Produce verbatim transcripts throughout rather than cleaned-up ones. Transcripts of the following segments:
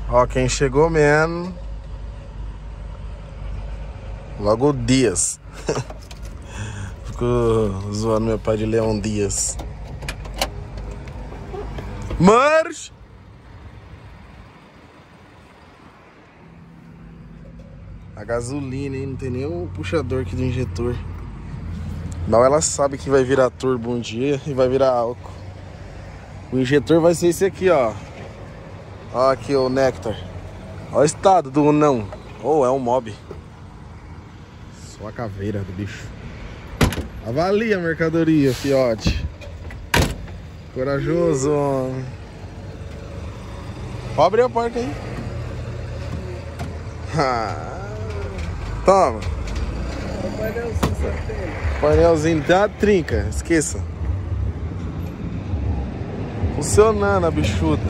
Ó, quem chegou mesmo. Logo o Dias. Ficou zoando meu pai de Leão Dias. March! A gasolina, hein? Não tem nenhum puxador aqui do injetor. Não, ela sabe que vai virar turbo um dia e vai virar álcool. O injetor vai ser esse aqui, ó. Ó aqui o Nectar. Ó o estado do não. Ou oh, é um mob. Só a caveira do bicho. Avalia a mercadoria, fiote. Corajoso, homem. Pode abrir a porta aí. Toma. O painelzinho só tem. Painelzinho da trinca, esqueça. Funcionando a bichuda.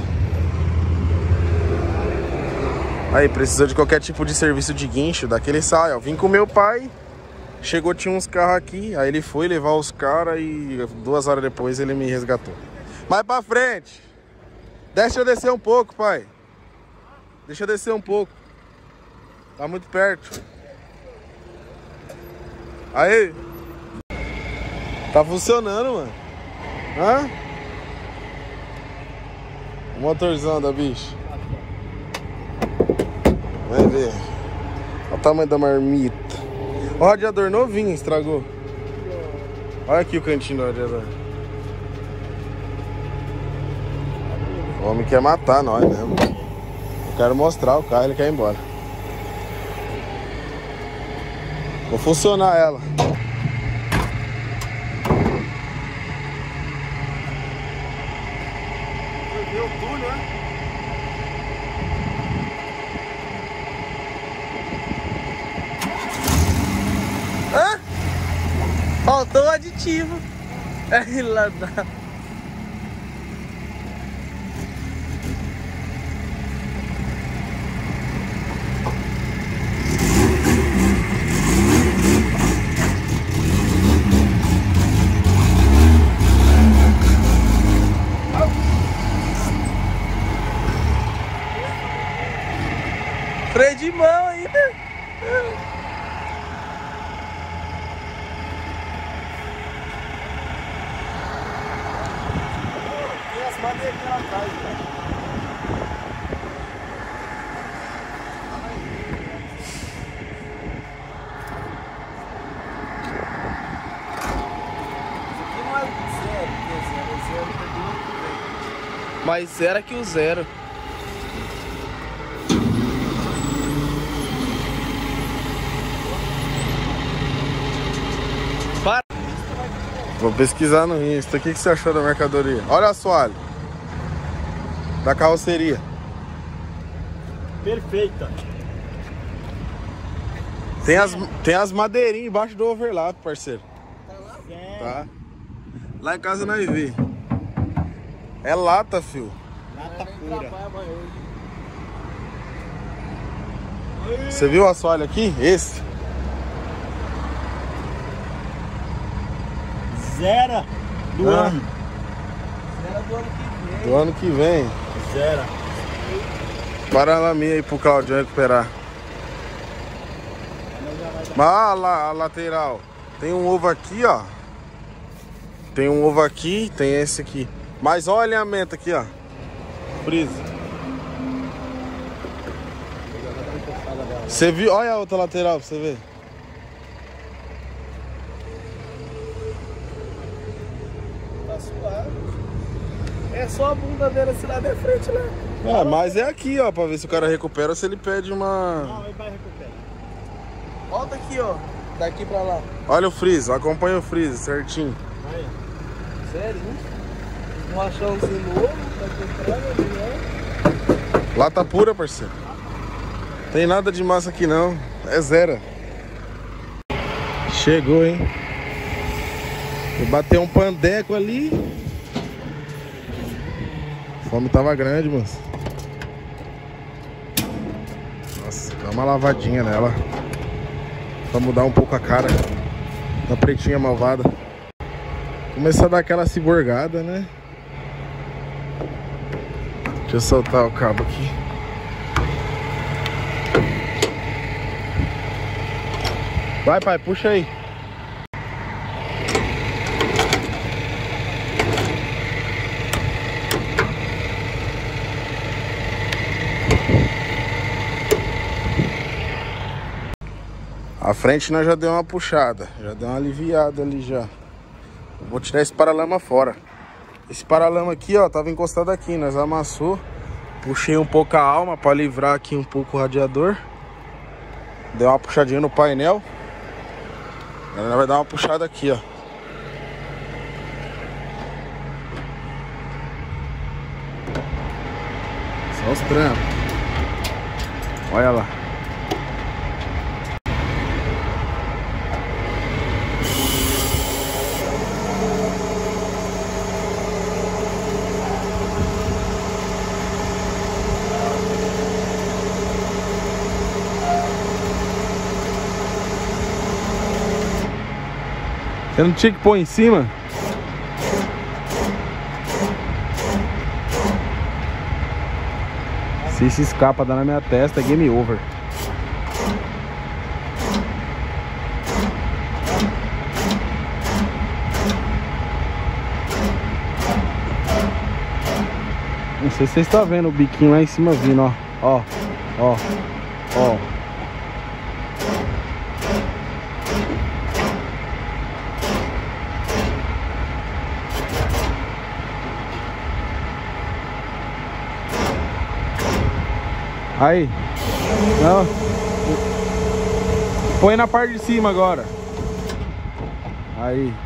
Aí, precisou de qualquer tipo de serviço de guincho, daquele sai, ó. Vim com meu pai. Chegou, tinha uns carros aqui. Aí ele foi levar os caras e duas horas depois ele me resgatou. Mais pra frente. Deixa eu descer um pouco, pai. Deixa eu descer um pouco. Tá muito perto. Aí. Tá funcionando, mano. Hã? O motorzão da bicha. Vai ver. Olha o tamanho da marmita. O radiador novinho estragou. Olha aqui o cantinho do radiador. O homem quer matar nós mesmo. Eu quero mostrar o carro, ele quer ir embora. Vou funcionar ela. Deu tudo, né? Hã? Faltou o aditivo. É lá da... Freio de mão ainda. Tem as madeirinhas lá atrás, né? Isso aqui não é zero, que é zero, é zero, é do ano que vem. Mas era que o zero. Para. Vou pesquisar no Insta. O que que você achou da mercadoria? Olha a assoalho da carroceria. Perfeita. Tem as, tem as madeirinhas embaixo do overlap, parceiro. Zero. Tá? Lá em casa nós vê. É lata, fio. Lata pura. Você viu o assoalho aqui? Esse? Zero do Ah. ano. Era do ano que vem. Do ano que vem. Zero. Para lá minha aí pro Claudio recuperar. Mas ah, lá, a lateral. Tem um ovo aqui, ó. Tem um ovo aqui, tem esse aqui. Mas olha o alinhamento aqui, ó. Freeze. Você viu? Olha a outra lateral pra você ver. Tá suave. É só a bunda dele assim lá de frente, né? É, mas é aqui, ó, pra ver se o cara recupera ou se ele pede uma... Não, ele vai recuperar. Volta aqui, ó. Daqui pra lá. Olha o freeze, acompanha o freeze certinho. Aí. Sério? Um rachãozinho novo, tá comprando, né? Lata pura, parceiro. Tem nada de massa aqui não. É zero. Chegou, hein? Vou bater um pandeco ali. A fome tava grande, moço. Nossa, dá uma lavadinha nela. Pra mudar um pouco a cara da pretinha malvada. Começar a dar aquela ciborgada, né? Deixa eu soltar o cabo aqui. Vai, pai, puxa aí. A frente nós já deu uma puxada, já deu uma aliviada ali já. Vou tirar esse paralama fora. Esse paralama aqui, ó, tava encostado aqui, nós amassou. Puxei um pouco a alma para livrar aqui um pouco o radiador. Deu uma puxadinha no painel. Agora vai dar uma puxada aqui, ó. Só os trampos. Olha lá. Você não tinha que pôr em cima? Se se escapa, dá na minha testa, é game over. Não sei se vocês estão vendo o biquinho lá em cima vindo, ó. Ó, ó, ó. Aí, não. Põe na parte de cima agora. Aí.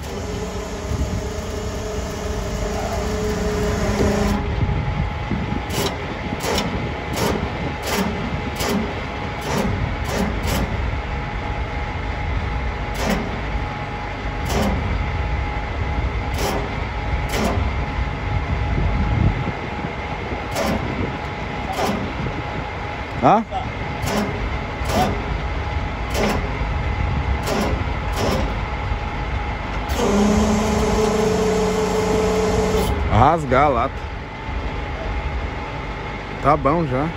Hã? Rasgar a lata. Tá bom já.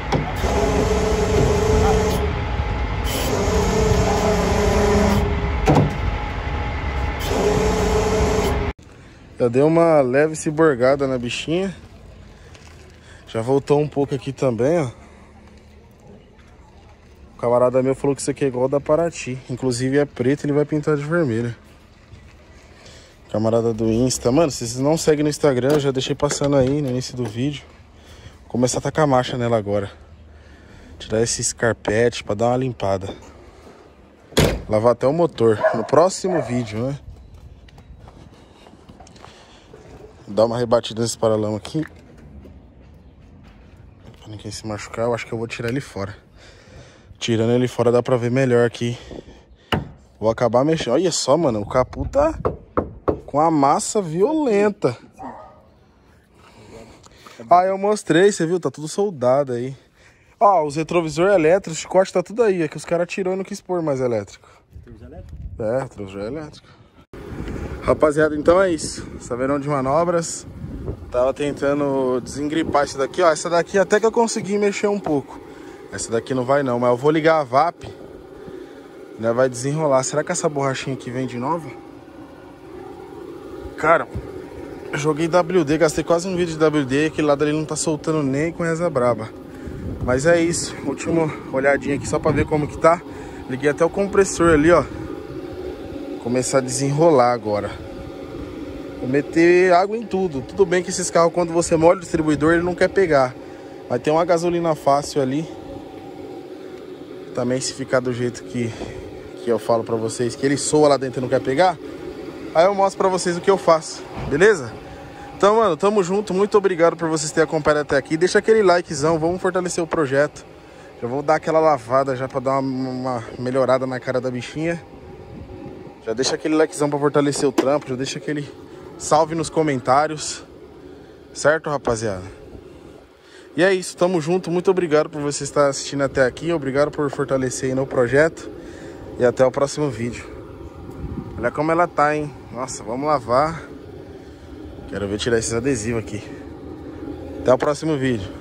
Já deu uma leve ciborgada na bichinha. Já voltou um pouco aqui também, ó. O camarada meu falou que isso aqui é igual da Paraty. Inclusive é preto, ele vai pintar de vermelho. Camarada do Insta. Mano, se vocês não seguem no Instagram, eu já deixei passando aí no início do vídeo. Vou começar a tacar marcha nela agora. Tirar esses carpetes pra dar uma limpada. Lavar até o motor. No próximo vídeo, né? Dar uma rebatida nesse paralama aqui. Pra ninguém se machucar, eu acho que eu vou tirar ele fora. Tirando ele fora dá pra ver melhor aqui. Vou acabar mexendo. Olha só, mano, o capô tá com a massa violenta. Ah, eu mostrei, você viu? Tá tudo soldado aí. Ó, os retrovisores elétricos, o chicote tá tudo aí. É que os caras tirou e não quis pôr mais elétrico. É, retrovisor elétrico. Rapaziada, então é isso. Saberão de manobras. Tava tentando desengripar isso daqui, ó. Essa daqui até que eu consegui mexer um pouco. Essa daqui não vai não, mas eu vou ligar a V A P. Né, vai desenrolar. Será que essa borrachinha aqui vem de nova? Cara, eu joguei W D, gastei quase um vídeo de W D. Aquele lado ali não tá soltando nem com essa braba. Mas é isso, última olhadinha aqui só pra ver como que tá. Liguei até o compressor ali, ó. Começar a desenrolar agora. Vou meter água em tudo. Tudo bem que esses carros, quando você molha o distribuidor, ele não quer pegar. Mas tem uma gasolina fácil ali. Também se ficar do jeito que, que eu falo pra vocês, que ele soa lá dentro e não quer pegar, aí eu mostro pra vocês o que eu faço, beleza? Então, mano, tamo junto, muito obrigado por vocês terem acompanhado até aqui. Deixa aquele likezão, vamos fortalecer o projeto. Já vou dar aquela lavada já pra dar uma, uma melhorada na cara da bichinha. Já deixa aquele likezão pra fortalecer o trampo, já deixa aquele salve nos comentários. Certo, rapaziada? E é isso, tamo junto, muito obrigado por você estar assistindo até aqui, obrigado por fortalecer aí no projeto e até o próximo vídeo. Olha como ela tá, hein? Nossa, vamos lavar. Quero ver tirar esses adesivos aqui. Até o próximo vídeo.